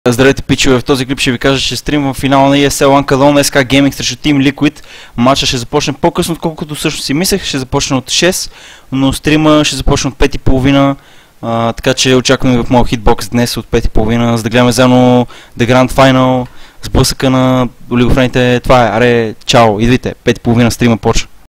Здравейте, пичове! В този клип ще ви кажа, че стримвам финала на ESL One Cologne SK Gaming срещу Team Liquid. Матча ще започне по-късно, отколкото всъщност си мислех. Ще започне от 6, но стрима ще започне от 5:30. Така че очакваме в моят хитбокс днес от 5:30, за да гледаме заедно The Grand Final, сблъсъка на олигофрените. Това е, аре, чао, идвайте, 5:30 стрима почва.